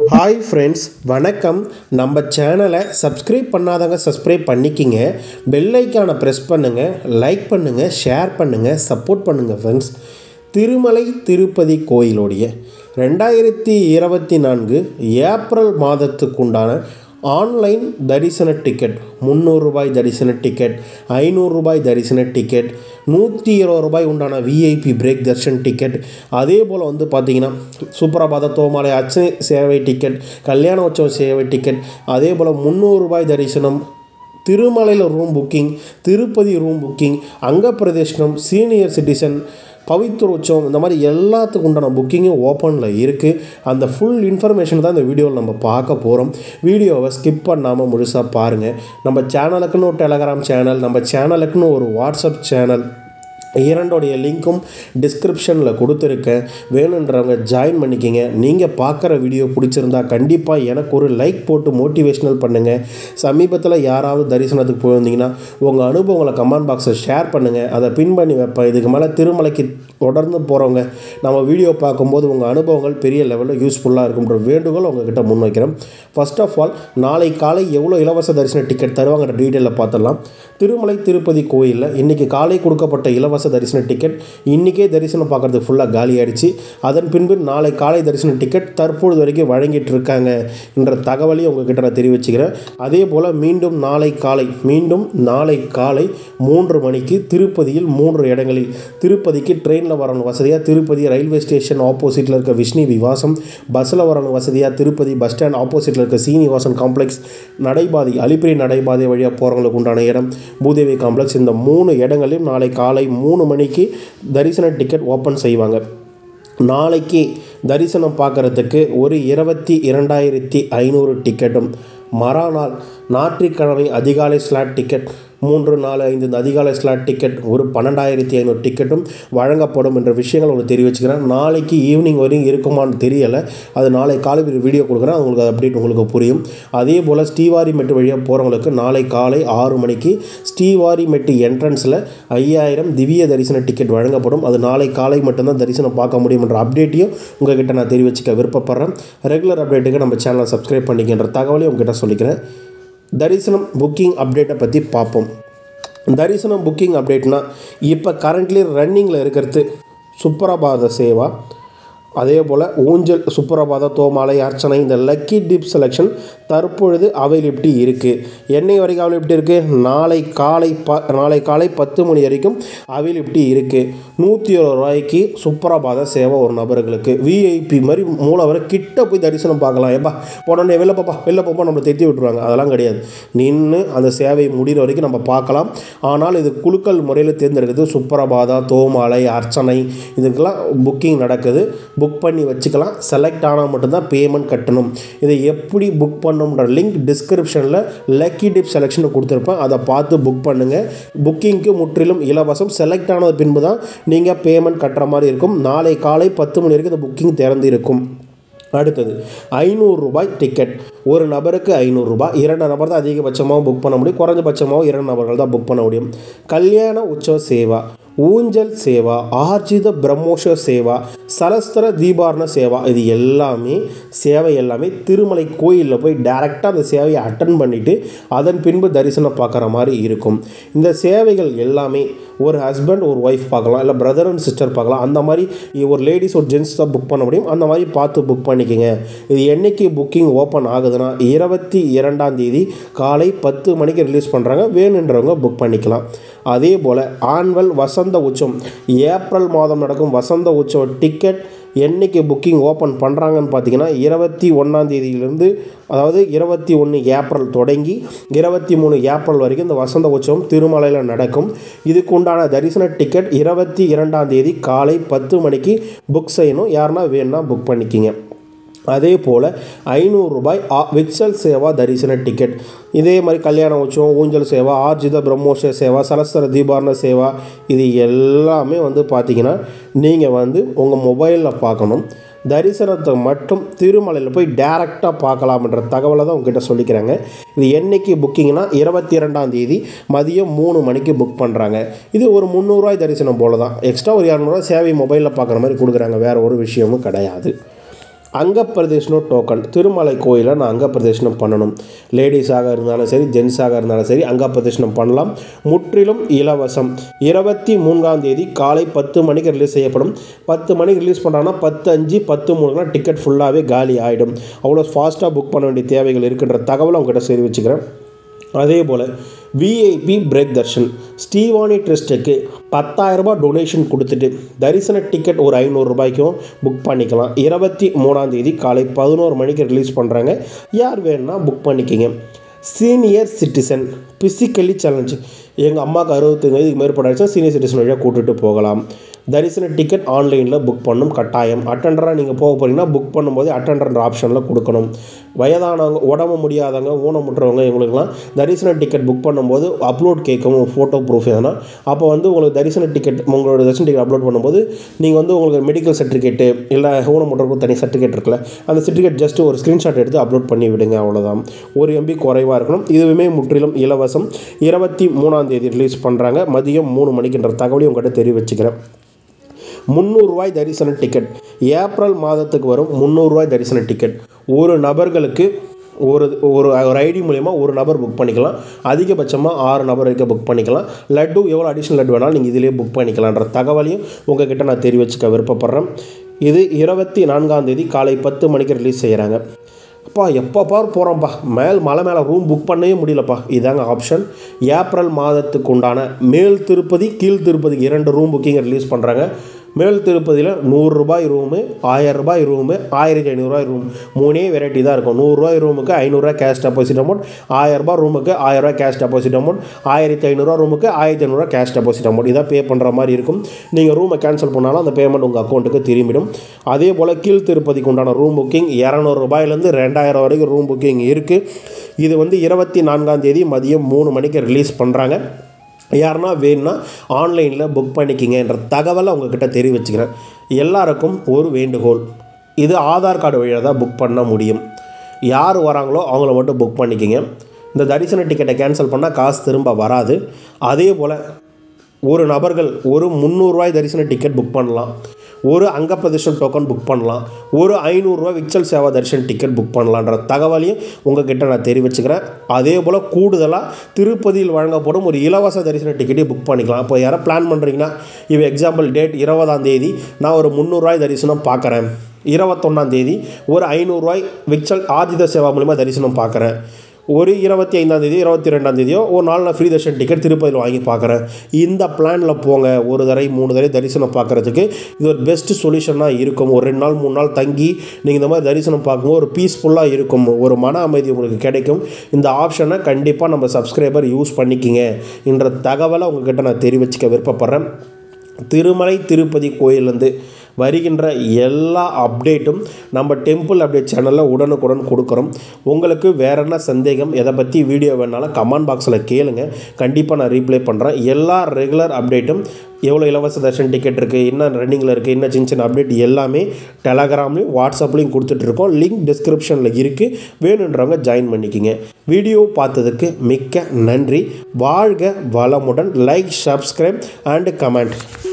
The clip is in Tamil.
ஹாய் ஃப்ரெண்ட்ஸ், வணக்கம். நம்ம சேனலை சப்ஸ்கிரைப் பண்ணாதவங்க சப்ஸ்கிரைப் பண்ணிக்கிங்க. பெல் ஐக்கானை ப்ரெஸ் பண்ணுங்கள், லைக் பண்ணுங்கள், ஷேர் பண்ணுங்கள், சப்போர்ட் பண்ணுங்கள் ஃப்ரெண்ட்ஸ். திருமலை திருப்பதி கோயிலுடைய 2024 ஏப்ரல் மாதத்துக்குண்டான ஆன்லைன் தரிசன டிக்கெட் ₹300 தரிசன டிக்கெட், ₹500 தரிசன டிக்கெட், ₹120 உண்டான விஐபி பிரேக் தர்ஷன் டிக்கெட், அதே போல் வந்து பார்த்திங்கன்னா சுப்ரபாத தோமாலை அர்ச்சனை சேவை டிக்கெட், கல்யாண உற்சவ சேவை டிக்கெட், அதே போல் ₹300 தரிசனம், திருமலையில் room booking, Tirupati room booking, அங்க பிரதேசனம், சீனியர் சிட்டிசன், பவித்ர உற்சவம், இந்த மாதிரி எல்லாத்துக்கு உண்டான புக்கிங்கும் ஓப்பனில் இருக்குது. அந்த ஃபுல் இன்ஃபர்மேஷன் தான் இந்த வீடியோவில் நம்ம பார்க்க போகிறோம். வீடியோவை ஸ்கிப் பண்ணாமல் முழுசாக பாருங்கள். நம்ம சேனலுக்குன்னு ஒரு டெலகிராம் சேனல், நம்ம சேனலுக்குன்னு ஒரு வாட்ஸ்அப் சேனல், இரண்டோடைய லிங்க்கும் டிஸ்கிரிப்ஷனில் கொடுத்துருக்கேன். வேணுன்றவங்க ஜாயின் பண்ணிக்கிங்க. நீங்கள் பார்க்குற வீடியோ பிடிச்சிருந்தா கண்டிப்பாக எனக்கு ஒரு லைக் போட்டு மோட்டிவேஷ்னல் பண்ணுங்கள். சமீபத்தில் யாராவது தரிசனத்துக்கு போயிருந்தீங்கன்னா உங்கள் அனுபவங்களை கமெண்ட் பாக்ஸில் ஷேர் பண்ணுங்கள். அதை பின் பண்ணி வைப்பேன். இதுக்கு மேலே திருமலைக்கு தொடர்ந்து போகிறவங்க நம்ம வீடியோ பார்க்கும்போது உங்கள் அனுபவங்கள் பெரிய லெவலில் யூஸ்ஃபுல்லாக இருக்குன்ற வேண்டுகோள் உங்ககிட்ட முன்வைக்கிறேன். ஃபர்ஸ்ட் ஆஃப் ஆல், நாளை காலை எவ்வளோ இலவச தரிசன டிக்கெட் தருவாங்கிற டீட்டெயிலில் பார்த்துடலாம். திருமலை திருப்பதி கோயிலில் இன்றைக்கி காலை கொடுக்கப்பட்ட இலவச தரிசன டிக்கெட் இன்றைக்கே தரிசனம் பார்க்குறதுக்கு ஃபுல்லாக காலி ஆகிடுச்சு. அதன் பின்பு நாளை காலை தரிசன டிக்கெட் தற்பொழுது வரைக்கும் வழங்கிட்டு இருக்காங்க என்ற தகவலையும் உங்ககிட்ட நான் தெரிவிச்சுக்கிறேன். அதே போல் மீண்டும் நாளை காலை 3 மணிக்கு திருப்பதியில் 3 இடங்களில், திருப்பதிக்கு ட்ரெயினில் வரணும் வசதியாக திருப்பதி ரயில்வே ஸ்டேஷன் ஆப்போசிட்டில் இருக்க விஷ்ணு விவாசம், பஸ்ஸில் வரணும் வசதியாக திருப்பதி பஸ் ஸ்டாண்ட் ஆப்போசிட்டில் இருக்க சீனிவாசன் காம்ப்ளெக்ஸ், நடைபாதை அலிப்பிரி நடைபாதை வழியாக போகிறவங்களுக்கு உண்டான இடம் பூதேவி காம்ப்ளெக்ஸ், இந்த 3 இடங்களிலும் நாளை காலை 3 மணிக்கு தரிசன டிக்கெட் ஓப்பன் செய்வாங்க. நாளைக்கு தரிசனம் பார்க்குறதுக்கு ஒரு 22,500 டிக்கெட்டும், மறுநாள் ஞாயிற்றுக்கிழமை அதிகாலை ஸ்லாட் டிக்கெட் 3, 4, 5 இந்த அதிகாலை ஸ்லாட் டிக்கெட் ஒரு 12,500 டிக்கெட்டும் வழங்கப்படும் என்ற விஷயங்கள் உங்களுக்கு தெரிவிச்சுக்கிறேன். நாளைக்கு ஈவினிங் வரையும் இருக்குமான்னு தெரியலை. அது நாளை காலை வீடியோ கொடுக்குறேன், உங்களுக்கு அப்டேட் உங்களுக்கு புரியும். அதே போல் ஸ்ரீவாரிமெட்டு வழியாக போகிறவங்களுக்கு நாளை காலை 6 மணிக்கு ஸ்ரீவாரிமெட்டு என்ட்ரன்ஸில் 5,000 திவ்ய தரிசன டிக்கெட் வழங்கப்படும். அது நாளை காலை மட்டும்தான் தரிசனம் பார்க்க முடியும் என்ற அப்டேட்டையும் உங்கள்கிட்ட நான் தெரிவிச்சுக்க விருப்பப்படுறேன். ரெகுலர் அப்டேட்டுக்கு நம்ம சேனலை சப்ஸ்கிரைப் பண்ணிக்கின்ற தகவலையும் உங்ககிட்ட சொல்லிக்கிறேன். தரிசனம் புக்கிங் அப்டேட்டை பற்றி பார்ப்போம். தரிசனம் புக்கிங் அப்டேட்னா இப்போ கரண்ட்லி ரன்னிங்கில் இருக்கிறது சுப்ரபாத சேவா, அதே போல் ஊஞ்சல், சுப்ரபாத தோமாலை அர்ச்சனை, இந்த லக்கி டிப் செலெக்ஷன் தற்பொழுது அவைலபிலிட்டி இருக்குது. என்னை வரைக்கும் அவைலபிலிட்டி இருக்குது. நாளை காலை 10 மணி வரைக்கும் அவைலபிலிட்டி இருக்குது. ₹120 சுப்ரபாத சேவை ஒரு நபர்களுக்கு. விஐபி மாதிரி மூலவரை கிட்ட போய் தரிசனம் பார்க்கலாம். ஏப்பா போனோடனே வெளில போப்பா நம்மளை தெத்தி விட்டுருவாங்க. அதெல்லாம் கிடையாது. நின்று அந்த சேவை முடிகிற வரைக்கும் நம்ம பார்க்கலாம். ஆனால் இது குலுக்கல் முறையில் தேர்ந்தெடுக்குது. சுப்ரபாதா, தோமாலை, அர்ச்சனை, இதுக்கெல்லாம் புக்கிங் நடக்குது. புக் பண்ணி வச்சுக்கலாம். செலக்ட் ஆனால் மட்டும்தான் பேமெண்ட் கட்டணும். இதை எப்படி புக் பண்ணணுன்ற லிங்க் டிஸ்கிரிப்ஷனில் லக்கி டிப் செலெக்ஷன் கொடுத்துருப்பேன். அதை பார்த்து புக் பண்ணுங்கள். புக்கிங்க்கு முற்றிலும் இலவசம். செலக்ட் ஆனது பின்பு தான் நீங்கள் பேமெண்ட் கட்டுற மாதிரி இருக்கும். நாளை காலை 10 மணி வரைக்கும் இந்த புக்கிங் திறந்து இருக்கும். அடுத்தது ₹500 டிக்கெட். ஒரு நபருக்கு ₹500. 2 நபர் தான் அதிகபட்சமாக புக் பண்ண முடியும். குறைஞ்சபட்சமாக 2 நபர்கள் தான் புக் பண்ண முடியும். கல்யாண உற்சவ சேவா, ஊஞ்சல் சேவா, ஆர்ஜித பிரம்மோஷ சேவா, சலஸ்திர தீபாரண சேவா, இது சேவை எல்லாமே திருமலை கோயிலில் போய் டைரெக்டாக அந்த சேவையை அட்டன் பண்ணிவிட்டு அதன் பின்பு தரிசனம் பார்க்குற மாதிரி இருக்கும். இந்த சேவைகள் எல்லாமே ஒரு ஹஸ்பண்ட் ஒரு ஒய்ஃப் பார்க்கலாம், இல்லை பிரதர் அண்ட் சிஸ்டர் பார்க்கலாம். அந்த மாதிரி ஒரு லேடிஸ் ஒரு ஜென்ட்ஸ் தான் புக் பண்ண முடியும். அந்த மாதிரி பார்த்து புக் பண்ணிக்கோங்க. இது என்றைக்கு புக்கிங் ஓப்பன் ஆகுதுன்னா 22ஆம் தேதி காலை 10 மணிக்கு ரிலீஸ் பண்ணுறாங்க. வேணுன்றவங்க புக் பண்ணிக்கலாம். அதே போல் ஆனுவல் வசந்த உற்சவம், ஏப்ரல் மாதம் நடக்கும் வசந்த உற்சவ டிக்கெட் என்றைக்கு புக்கிங் ஓப்பன் பண்ணுறாங்கன்னு பார்த்தீங்கன்னா 21ஆம் தேதியிலிருந்து, அதாவது 21 ஏப்ரல் தொடங்கி 23 ஏப்ரல் வரைக்கும் இந்த வசந்த உற்சவம் திருமலையில் நடக்கும். இதுக்கு உண்டான தரிசன டிக்கெட் 22ஆம் தேதி காலை 10 மணிக்கு புக் செய்யணும். யாருன்னா வேணும்னா புக் பண்ணிக்கிங்க. அதே போல் ₹500 விச்சல் சேவா தரிசன டிக்கெட். இதே மாதிரி கல்யாண உற்சவம், ஊஞ்சல் சேவா, ஆர்ஜித பிரம்மோஷ சேவா, சலஸ்திர தீபாரண சேவா, இது எல்லாமே வந்து பார்த்திங்கன்னா நீங்கள் உங்கள் மொபைலில் பார்க்கணும். தரிசனத்தை மட்டும் திருமலையில் போய் டைரெக்டாக பார்க்கலாம்ன்ற தகவலை தான் உங்ககிட்ட சொல்லிக்கிறாங்க. இது என்றைக்கு புக்கிங்னா 22ஆம் தேதி மதியம் 3 மணிக்கு புக் பண்ணுறாங்க. இது ஒரு ₹300 தரிசனம் போல் தான். எக்ஸ்ட்ரா ஒரு ₹200 சேவை மொபைலில் பார்க்குற மாதிரி கொடுக்குறாங்க. வேறு ஒரு விஷயமும் கிடையாது. அங்கப்பிரதேசனம் டோக்கன். திருமலை கோயிலில் நான் அங்கப்பிரதேசனம் பண்ணணும். லேடிஸாக இருந்தாலும் சரி, ஜென்ஸாக இருந்தாலும் சரி அங்கப்பிரதேசனம் பண்ணலாம். முற்றிலும் இலவசம். 23ஆம் தேதி காலை 10 மணிக்கு ரிலீஸ் செய்யப்படும். 10 மணிக்கு ரிலீஸ் பண்ணுறாங்கன்னா 10:05 10:03 டிக்கெட் ஃபுல்லாகவே காலி ஆகிடும். அவ்வளோ ஃபாஸ்ட்டாக புக் பண்ண வேண்டிய தேவைகள் இருக்குன்ற தகவலை உங்கள்கிட்ட சரி வச்சுக்கிறேன். அதே போல் விஐபி பிரேக் தர்ஷன் ஸ்ரீவாணி ட்ரஸ்ட்டுக்கு 10,000 ரூபாய் டொனேஷன் கொடுத்துட்டு தரிசன டிக்கெட் ஒரு 500 ரூபாய்க்கும் புக் பண்ணிக்கலாம். 23ஆம் தேதி காலை 11 மணிக்கு ரிலீஸ் பண்ணுறாங்க. யார் வேணும்னா புக் பண்ணிக்கிங்க. சீனியர் சிட்டிசன் பிசிக்கலி சேலஞ்ச் எங்கள் அம்மாவுக்கு 65 வயதுக்கு மேற்பட்டாச்சும் சீனியர் சிட்டிசன் வழியாக கூட்டுட்டு போகலாம். தரிசன டிக்கெட் ஆன்லைனில் புக் பண்ணும் கட்டாயம். அட்டெண்டராக நீங்கள் போக போகிறீங்கன்னா புக் பண்ணும்போது அட்டெண்டர் ஆப்ஷனில் கொடுக்கணும். வயதானவங்க, உடம்பு முடியாதவங்க, ஊனமுற்றவங்க இவங்களுக்குலாம் தரிசன டிக்கெட் புக் பண்ணும்போது அப்லோட் கேட்கும் ஃபோட்டோ ப்ரூஃப் எதனா. அப்போ உங்களுக்கு தரிசன டிக்கெட் உங்களோட தரிசன டிக்கெட் அப்லோட் பண்ணும்போது நீங்கள் உங்களுக்கு மெடிக்கல் சர்டிஃபிகேட்டு இல்லை ஊனமுற்றவங்களுக்கு தனி சர்டிஃபிகேட் இருக்குல்ல, அந்த சர்டிஃபிகேட் ஜஸ்ட் ஒரு ஸ்க்ரீன்ஷாட் எடுத்து அப்லோட் பண்ணி விடுங்க. அவ்வளோதான். 1 MB குறைவாக இருக்கணும். இதுவுமே முற்றிலும் இலவசம். 23ஆம் தேதி ரிலீஸ் பண்ணுறாங்க. மதியம் 3 மணிக்குன்ற தகவலையும் உங்கள்கிட்ட தெரிவிச்சுக்கிறேன். 300 ரூபாய் தரிசன டிக்கெட். ஏப்ரல் மாதத்துக்கு வரும் 300 ரூபாய் தரிசன டிக்கெட். ஒரு நபர்களுக்கு ஒரு ஐடி மூலமா ஒரு நபர் புக் பண்ணிக்கலாம். அதிகபட்சமாக 6 நபர் வரைக்கும் புக் பண்ணிக்கலாம். லட்டு எவ்வளோ அடிஷ்னல் லட்டு வேணாலும் நீங்கள் இதிலே புக் பண்ணிக்கலான்ற தகவலையும் உங்ககிட்ட நான் தெரிவிச்சுக்க விருப்பப்படுறேன். இது 24ஆம் தேதி காலை 10 மணிக்கு ரிலீஸ் செய்கிறாங்க. அப்பா எப்போ போகிறோம்ப்பா, மலை மேலே ரூம் புக் பண்ணவே முடியலப்பா. இதாங்க ஆப்ஷன். ஏப்ரல் மாதத்துக்கு உண்டான மேல் திருப்பதி கீழ் திருப்பதிக்கு 2 ரூம் புக்கிங்கை ரிலீஸ் பண்ணுறாங்க. மேல் திருப்பதியில் 100 ரூபாய் ரூமு, 1000 ரூபாய் ரூமு, 1500 ரூபாய் ரூம். 3 வெரைட்டி தான் இருக்கும். 100 ரூபாய் ரூமுக்கு 500 ரூபாய் கேஷ் டெபாசிட் அமௌண்ட், 1000 ரூபாய் ரூமுக்கு 1000 ரூபாய் கேஷ் டெபாசிட் அமௌண்ட், 1500 ரூபாய் ரூமுக்கு 1500 ரூபாய் கேஷ் டெபாசிட் அமௌண்ட். இதான் பே பண்ணுற மாதிரி இருக்கும். நீங்கள் ரூமை கேன்சல் பண்ணாலும் அந்த பேமெண்ட் உங்கள் அக்கௌண்ட்டுக்கு திரும்பிடும். அதே போல் கீழ் திருப்பதிக்கு உண்டான ரூம் புக்கிங் 200 ரூபாயிலேருந்து 2000 வரைக்கும் ரூம் புக்கிங் இருக்குது. இது 24ஆம் தேதி மதியம் 3 மணிக்கு ரிலீஸ் பண்ணுறாங்க. யாருன்னா வேணும்னா ஆன்லைனில் புக் பண்ணிக்கிங்கன்ற தகவலை உங்ககிட்ட தெரிவிச்சுக்கிறேன். எல்லாருக்கும் ஒரு வேண்டுகோள், இது ஆதார் கார்டு வழியாக தான் புக் பண்ண முடியும். யார் வராங்களோ அவங்கள மட்டும் புக் பண்ணிக்கிங்க. இந்த தரிசன டிக்கெட்டை கேன்சல் பண்ணால் காசு திரும்ப வராது. அதே போல் ஒரு நபர்கள் ஒரு 300 ரூபாய் தரிசன டிக்கெட் புக் பண்ணலாம். ஒரு அங்கப்பிரதேசம் டோக்கன் புக் பண்ணலாம். ஒரு 500 ரூபாய் விச்சல் சேவா தர்ஷன் டிக்கெட் புக் பண்ணலான்ற தகவலையும் உங்ககிட்ட நான் தெரிவிச்சுக்கிறேன். அதே போல் கூடுதலாக திருப்பதியில் வழங்கப்படும் ஒரு இலவச தரிசன டிக்கெட்டையும் புக் பண்ணிக்கலாம். இப்போ யாரை பிளான் பண்ணுறீங்கன்னா, இப்போ எக்ஸாம்பிள் டேட் 20ஆம் தேதி நான் ஒரு 300 ரூபாய் தரிசனம் பார்க்குறேன். 21ஆம் தேதி ஒரு 500 ரூபாய் விச்சல் ஆர்ஜித சேவா மூலிமா தரிசனம் பார்க்குறேன். ஒரு 25ஆம் தேதி 22ஆம் தேதியோ ஒரு நாள் நான் ஃப்ரீ தர்ஷன் டிக்கெட் திருப்பதியில் வாங்கி பார்க்குறேன். இந்த பிளானில் போங்க. ஒரு தடவை 3 தடவை தரிசனம் பார்க்குறதுக்கு இது ஒரு பெஸ்ட்டு சொல்யூஷனாக இருக்கும். ஒரு 2 நாள் 3 நாள் தங்கி நீங்கள் இந்த மாதிரி தரிசனம் பார்க்கும்போது ஒரு பீஸ்ஃபுல்லாக இருக்கும். ஒரு மன அமைதி உங்களுக்கு கிடைக்கும். இந்த ஆப்ஷனை கண்டிப்பாக நம்ம சப்ஸ்கிரைபர் யூஸ் பண்ணிக்கிங்க என்ற தகவலை உங்கள்கிட்ட நான் தெரிவிச்சுக்க விருப்பப்படுறேன். திருமலை திருப்பதி கோயிலேருந்து வருகின்ற எல்லா அப்டேட்டும் நம்ம டெம்பிள் அப்டேட் சேனலில் உடனுக்குடன் கொடுக்குறோம். உங்களுக்கு வேறு என்ன சந்தேகம், எதை பற்றி வீடியோ வேணாலும் கமெண்ட் பாக்ஸில் கேளுங்க. கண்டிப்பாக நான் ரீப்ளை பண்ணுறேன். எல்லா ரெகுலர் அப்டேட்டும் எவ்வளோ இலவச தர்ஷன் டிக்கெட் இருக்குது, என்ன ரன்னிங்கில் இருக்குது, என்ன சின்ன அப்டேட் எல்லாமே டெலகிராம்லையும் வாட்ஸ்அப்லையும் கொடுத்துட்ருக்கோம். லிங்க் டிஸ்கிரிப்ஷனில் இருக்குது. வேணுன்றவங்க ஜாயின் பண்ணிக்கிங்க. வீடியோ பார்த்ததுக்கு மிக்க நன்றி. வாழ்க வளமுடன். Like, subscribe and comment.